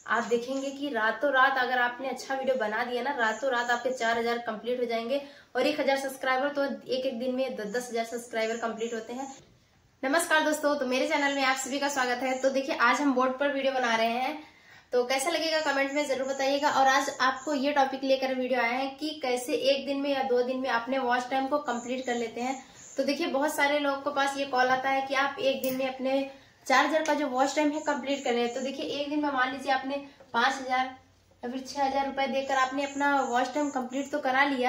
आप देखेंगे कि रातों रात अगर आपने अच्छा वीडियो बना दिया ना, रातों रात आपके 4000 कंप्लीट हो जाएंगे। और 1000 सब्सक्राइबर तो एक एक दिन में 10,000 सब्सक्राइबर कंप्लीट होते हैं। नमस्कार दोस्तों, तो मेरे चैनल में आप सभी का स्वागत है। तो देखिए, आज हम बोर्ड पर वीडियो बना रहे हैं, तो कैसा लगेगा कमेंट में जरूर बताइएगा। और आज आपको ये टॉपिक लेकर वीडियो आया है कि कैसे एक दिन में या 2 दिन में अपने वॉच टाइम को कंप्लीट कर लेते हैं। तो देखिए, बहुत सारे लोगों के पास ये कॉल आता है कि आप एक दिन में अपने 4000 का जो वॉच टाइम है कंप्लीट कर ले। तो देखिए, एक दिन में मान लीजिए आपने 5000 या फिर 6000 रुपए देकर आपने अपना वॉच टाइम कंप्लीट तो करा लिया,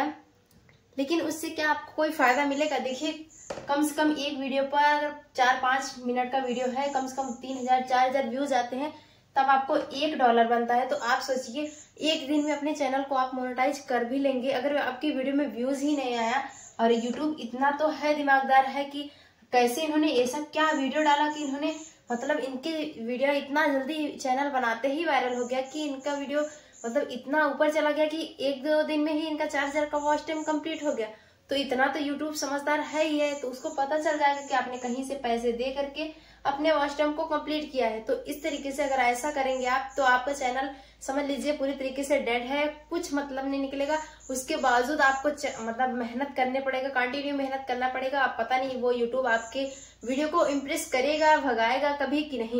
लेकिन उससे क्या आपको कोई फायदा मिलेगा? देखिए, कम से कम एक वीडियो पर 4-5 मिनट का वीडियो है, कम से कम 3000-4000 व्यूज आते हैं, तब आपको $1 बनता है। तो आप सोचिए, एक दिन में अपने चैनल को आप मोनेटाइज कर भी लेंगे अगर आपकी वीडियो में व्यूज ही नहीं आया। और यूट्यूब इतना तो है दिमागदार है कि कैसे इन्होंने ऐसा क्या वीडियो डाला कि इन्होंने मतलब इनके वीडियो इतना जल्दी चैनल बनाते ही वायरल हो गया कि इनका वीडियो मतलब इतना ऊपर चला गया कि 1-2 दिन में ही इनका 4000 का वॉच टाइम कंप्लीट हो गया। तो इतना तो यूट्यूब समझदार है ही है, तो उसको पता चल जाएगा कि आपने कहीं से पैसे दे करके अपने वॉच टाइम को कंप्लीट किया है। तो इस तरीके से अगर ऐसा करेंगे आप, तो आपका चैनल समझ लीजिए पूरी तरीके से डेड है, कुछ मतलब नहीं निकलेगा। उसके बावजूद आपको मतलब मेहनत करने पड़ेगा, कंटिन्यू मेहनत करना पड़ेगा। आप पता नहीं वो यूट्यूब आपके वीडियो को इम्प्रेस करेगा, भगाएगा कभी कि नहीं।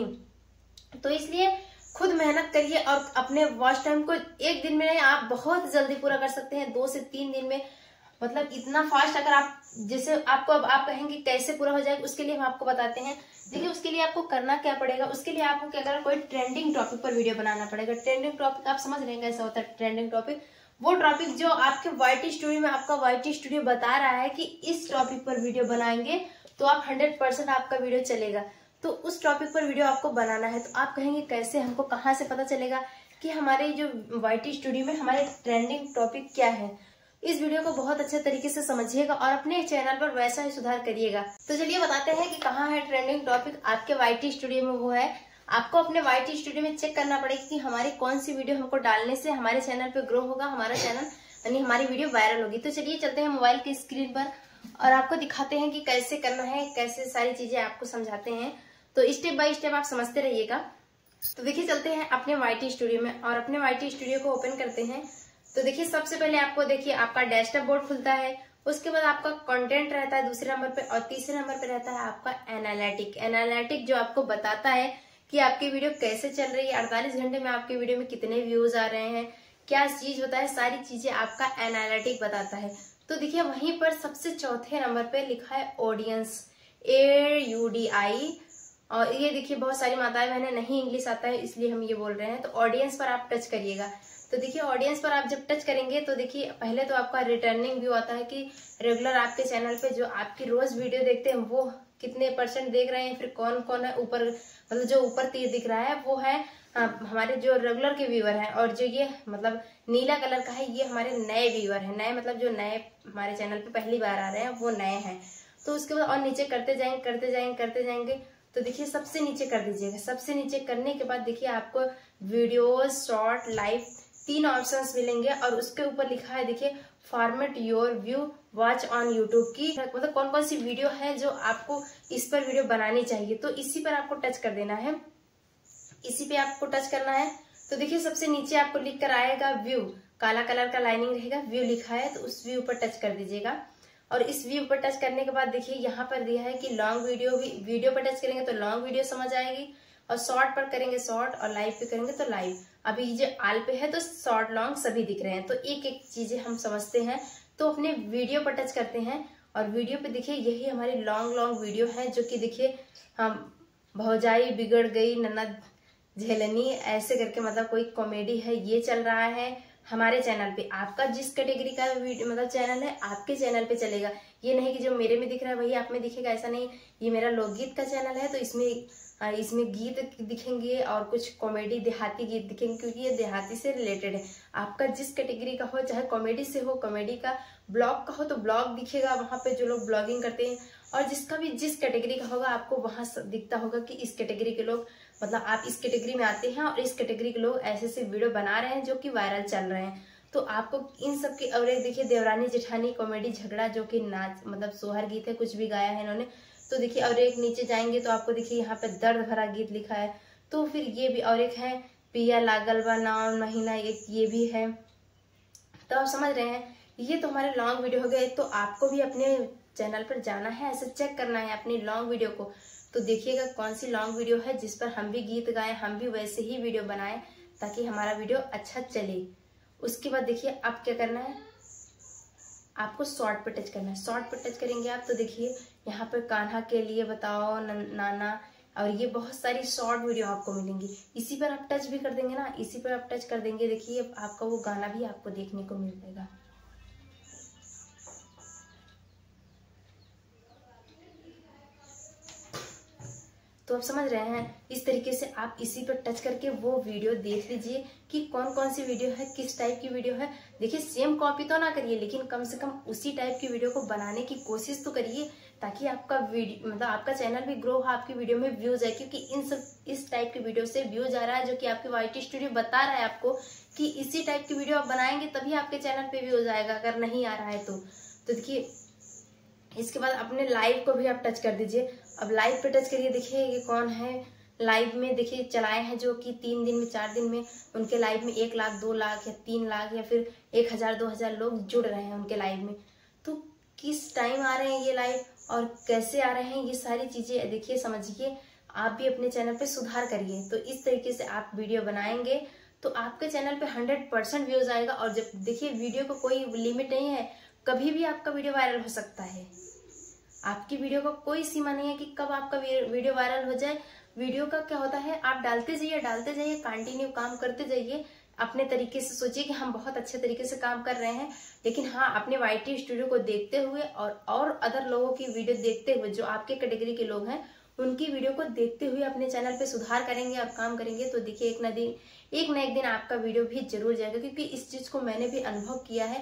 तो इसलिए खुद मेहनत करिए और अपने वॉच टाइम को एक दिन में नहीं, आप बहुत जल्दी पूरा कर सकते हैं, 2 से 3 दिन में। मतलब इतना फास्ट अगर आप जैसे आपको अब आप कहेंगे कैसे पूरा हो जाएगा, उसके लिए हम आपको बताते हैं। देखिए, उसके लिए आपको करना क्या पड़ेगा, उसके लिए आपको क्या करना, कोई ट्रेंडिंग टॉपिक पर वीडियो बनाना पड़ेगा। ट्रेंडिंग टॉपिक आप समझ रहे हैं कैसा होता है ट्रेंडिंग टॉपिक? वो टॉपिक जो आपके YT स्टूडियो में आपका YT स्टूडियो बता रहा है कि इस टॉपिक पर वीडियो बनाएंगे तो आप 100% आपका वीडियो चलेगा। तो उस टॉपिक पर वीडियो आपको बनाना है। तो आप कहेंगे कैसे, हमको कहाँ से पता चलेगा कि हमारे जो YT स्टूडियो में हमारे ट्रेंडिंग टॉपिक क्या है? इस वीडियो को बहुत अच्छे तरीके से समझिएगा और अपने चैनल पर वैसा ही सुधार करिएगा। तो चलिए बताते हैं कि कहाँ है ट्रेंडिंग टॉपिक आपके YT स्टूडियो में। वो है, आपको अपने YT स्टूडियो में चेक करना पड़ेगा कि हमारी कौन सी वीडियो हमको डालने से हमारे चैनल पे ग्रो होगा, हमारा चैनल यानी हमारी वीडियो वायरल होगी। तो चलिए चलते हैं मोबाइल की स्क्रीन पर और आपको दिखाते हैं कि कैसे करना है, कैसे सारी चीजें आपको समझाते हैं। तो स्टेप बाय स्टेप आप समझते रहिएगा। तो देखिए, चलते हैं अपने YT स्टूडियो में और अपने YT स्टूडियो को ओपन करते हैं। तो देखिए, सबसे पहले आपको देखिए आपका डेस्कटॉप बोर्ड खुलता है, उसके बाद आपका कंटेंट रहता है दूसरे नंबर पे, और तीसरे नंबर पे रहता है आपका एनालिटिक जो आपको बताता है कि आपकी वीडियो कैसे चल रही है, 48 घंटे में आपकी वीडियो में कितने व्यूज आ रहे हैं, क्या चीज होता है, सारी चीजें आपका एनालिटिक बताता है। तो देखिए, वहीं पर सबसे चौथे नंबर पे लिखा है ऑडियंस, AUDI। और ये देखिए, बहुत सारी माताएं बहनें नहीं इंग्लिश आता है इसलिए हम ये बोल रहे हैं। तो ऑडियंस पर आप टच करिएगा। तो देखिए, ऑडियंस पर आप जब टच करेंगे तो देखिए, पहले तो आपका रिटर्निंग व्यू आता है कि रेगुलर आपके चैनल पे जो आपकी रोज वीडियो देखते हैं वो कितने % देख रहे हैं, फिर कौन कौन है ऊपर, मतलब जो ऊपर तीर दिख रहा है वो है हमारे जो रेगुलर के व्यूअर हैं, और जो ये मतलब नीला कलर का है ये हमारे नए व्यूअर हैं। नए मतलब जो नए हमारे चैनल पे पहली बार आ रहे हैं वो नए हैं। तो उसके बाद और नीचे करते जाएंगे। तो देखिए, सबसे नीचे कर दीजिएगा। सबसे नीचे करने के बाद देखिए, आपको वीडियो, शॉर्ट, लाइव 3 ऑप्शंस मिलेंगे और उसके ऊपर लिखा है देखिए, format your view watch on YouTube की मतलब कौन कौन सी वीडियो है जो आपको इस पर वीडियो बनानी चाहिए। तो इसी पर आपको टच कर देना है, इसी पे आपको टच करना है। तो देखिए, सबसे नीचे आपको लिख कर आएगा व्यू, काला कलर का लाइनिंग रहेगा, व्यू लिखा है, तो उस व्यू पर टच कर दीजिएगा। और इस व्यू पर टच करने के बाद देखिए, यहाँ पर दिया है कि लॉन्ग वीडियो पर टच करेंगे तो लॉन्ग वीडियो समझ आएगी, और शॉर्ट पर करेंगे शॉर्ट, और लाइव पे करेंगे तो लाइव। अभी जो आल पे है तो शॉर्ट लॉन्ग सभी दिख रहे हैं। तो एक एक चीजें हम समझते हैं। तो अपने वीडियो पर टच करते हैं और वीडियो पे देखिए, यही हमारी लॉन्ग वीडियो है, जो कि देखिए, हम भौजाई बिगड़ गई ननद झेलनी ऐसे करके मतलब कोई कॉमेडी है, ये चल रहा है हमारे चैनल पे। आपका जिस कैटेगरी का वीडियो मतलब चैनल है, आपके चैनल पे चलेगा। ये नहीं कि जो मेरे में दिख रहा है वही आप में दिखेगा, ऐसा नहीं। ये मेरा लोकगीत का चैनल है तो इसमें गीत दिखेंगे और कुछ कॉमेडी देहाती गीत दिखेंगे, क्योंकि ये देहाती से रिलेटेड है। आपका जिस कैटेगरी का हो, चाहे कॉमेडी से हो, कॉमेडी का, ब्लॉग का हो तो ब्लॉग दिखेगा वहां पे जो लोग ब्लॉगिंग करते हैं, और जिसका भी जिस कैटेगरी का होगा आपको वहां दिखता होगा कि इस कैटेगरी के लोग मतलब आप इस कैटेगरी में आते हैं और इस कैटेगरी के लोग ऐसे ऐसे वीडियो बना रहे हैं जो कि वायरल चल रहे हैं। तो आपको इन सब की, और एक देखिए देवरानी जेठानी कॉमेडी झगड़ा जो कि नाच मतलब सोहर गीत है, कुछ भी गाया है इन्होंने। तो देखिए, और एक नीचे जाएंगे तो आपको देखिए यहाँ पे दर्द भरा गीत लिखा है। तो फिर ये भी, और एक है पिया लागल बा 9 महीना, एक ये भी है। तो आप समझ रहे हैं, ये तो हमारे लॉन्ग वीडियो हो गए। तो आपको भी अपने चैनल पर जाना है, ऐसे चेक करना है अपनी लॉन्ग वीडियो को। तो देखिएगा कौन सी लॉन्ग वीडियो है जिस पर हम भी गीत गाएं, हम भी वैसे ही वीडियो बनाएं ताकि हमारा वीडियो अच्छा चले। उसके बाद देखिए अब क्या करना है, आपको शॉर्ट पे टच करना है। शॉर्ट पे टच करेंगे आप तो देखिए यहाँ पर कान्हा के लिए बताओ, नाना, और ये बहुत सारी शॉर्ट वीडियो आपको मिलेंगी। इसी पर आप टच भी कर देंगे ना, इसी पर आप टच कर देंगे, देखिए आपका वो गाना भी आपको देखने को मिल जाएगा। तो आप समझ रहे हैं, इस तरीके से आप इसी पर टच करके वो वीडियो देख लीजिए कि कौन कौन सी वीडियो है, किस टाइप की वीडियो है। देखिए सेम कॉपी तो ना करिए, लेकिन कम से कम उसी टाइप की वीडियो को बनाने की कोशिश तो करिए ताकि आपका वीडियो मतलब आपका चैनल भी ग्रो हो, आपकी वीडियो में व्यूज आए। क्योंकि इस टाइप की वीडियो से व्यूज आ रहा है, जो कि आपकी YT स्टूडियो बता रहा है आपको कि इसी टाइप की वीडियो आप बनाएंगे तभी आपके चैनल पे व्यूज आएगा, अगर नहीं आ रहा है तो देखिए इसके बाद अपने लाइव को भी आप टच कर दीजिए। अब लाइव पे टच करिए, देखिए ये कौन है लाइव में, देखिए चलाए हैं जो कि 3 दिन में 4 दिन में उनके लाइव में 1 लाख 2 लाख या 3 लाख या फिर 1000 2000 लोग जुड़ रहे हैं उनके लाइव में। तो किस टाइम आ रहे हैं ये लाइव और कैसे आ रहे हैं, ये सारी चीजें देखिए समझिए। आप भी अपने चैनल पे सुधार करिए। तो इस तरीके से आप वीडियो बनाएंगे तो आपके चैनल पे 100% व्यूज आएगा। और जब देखिए वीडियो को कोई लिमिट नहीं है, कभी भी आपका वीडियो वायरल हो सकता है। आपकी वीडियो का कोई सीमा नहीं है कि कब आपका वीडियो वायरल हो जाए। वीडियो का क्या होता है, आप डालते जाइए, कंटिन्यू काम करते जाइए। अपने तरीके से सोचिए कि हम बहुत अच्छे तरीके से काम कर रहे हैं, लेकिन हाँ अपने YT स्टूडियो को देखते हुए और अदर लोगों की वीडियो देखते हुए, जो आपके कैटेगरी के लोग हैं उनकी वीडियो को देखते हुए अपने चैनल पे सुधार करेंगे और काम करेंगे। तो देखिए एक न एक दिन आपका वीडियो भी जरूर जाएगा। क्योंकि इस चीज को मैंने भी अनुभव किया है,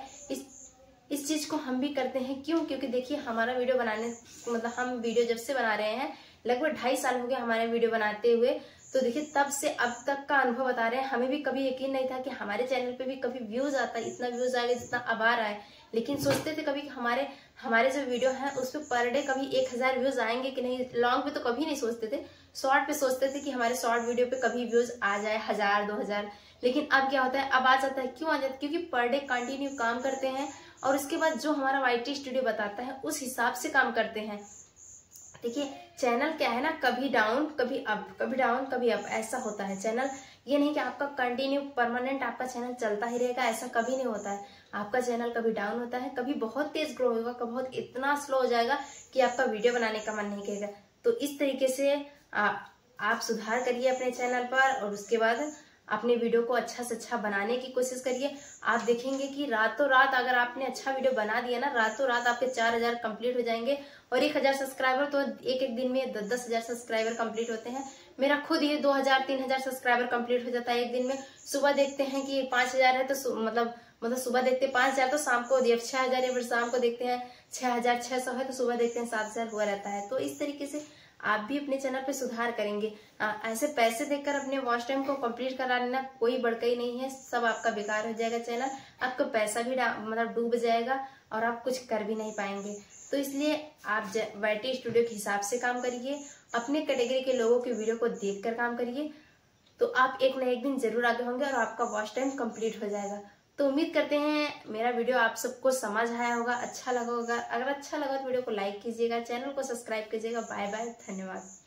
इस चीज को हम भी करते हैं। क्यों? क्योंकि देखिए हमारा वीडियो बनाने मतलब हम वीडियो जब से बना रहे हैं, लगभग 2.5 साल हो गए हमारे वीडियो बनाते हुए। तो देखिए तब से अब तक का अनुभव बता रहे हैं। हमें भी कभी यकीन नहीं था कि हमारे चैनल पे भी कभी व्यूज आता है, इतना व्यूज आएगा जितना अब आ रहा है। लेकिन सोचते थे कभी हमारे जो वीडियो है उस पर पर डे कभी 1000 व्यूज आएंगे कि नहीं। लॉन्ग पे तो कभी नहीं सोचते थे, शॉर्ट पे सोचते थे कि हमारे शॉर्ट वीडियो पे कभी व्यूज आ जाए 1000 2000। लेकिन अब क्या होता है, अब आ जाता है। क्यों आ जाता है? क्योंकि पर डे कंटिन्यू काम करते हैं और उसके बाद जो हमारा YT स्टूडियो बताता है उस हिसाब से काम करते हैं। देखिए चैनल क्या है ना, कभी डाउन कभी अप, कभी डाउन कभी अप, ऐसा होता है चैनल। ये नहीं कि आपका कंटिन्यू परमानेंट आपका चैनल चलता ही रहेगा, ऐसा कभी नहीं होता है। आपका चैनल कभी डाउन होता है, कभी बहुत तेज ग्रो होगा, कभी बहुत इतना स्लो हो जाएगा कि आपका वीडियो बनाने का मन नहीं करेगा। तो इस तरीके से आप सुधार करिए अपने चैनल पर और उसके बाद अपने वीडियो को अच्छा से अच्छा बनाने की कोशिश करिए। आप देखेंगे कि रातों रात अगर आपने अच्छा वीडियो बना दिया ना, रातों रात आपके 4000 कंप्लीट हो जाएंगे। और 1000 सब्सक्राइबर तो एक दिन में 10,000 सब्सक्राइबर कंप्लीट होते हैं। मेरा खुद ये 2000 3000 सब्सक्राइबर कंप्लीट हो जाता है एक दिन में। सुबह देखते हैं कि 5000 है तो मतलब सुबह देखते हैं 5000 तो शाम को 6000 या फिर शाम को देखते हैं 6600 है तो सुबह देखते हैं 7000 हुआ रहता है। तो इस तरीके से आप भी अपने चैनल पे सुधार करेंगे। ऐसे पैसे देकर अपने वॉच टाइम को कंप्लीट करा लेना कोई बड़काई नहीं है, सब आपका बेकार हो जाएगा चैनल। आपका पैसा भी मतलब डूब जाएगा और आप कुछ कर भी नहीं पाएंगे। तो इसलिए आप YT स्टूडियो के हिसाब से काम करिए, अपने कैटेगरी के लोगों की वीडियो को देखकर काम करिए। तो आप एक न एक दिन जरूर आगे होंगे और आपका वॉच टाइम कंप्लीट हो जाएगा। तो उम्मीद करते हैं मेरा वीडियो आप सबको समझ आया होगा, अच्छा लगा होगा। अगर अच्छा लगा तो वीडियो को लाइक कीजिएगा, चैनल को सब्सक्राइब कीजिएगा। बाय बाय, धन्यवाद।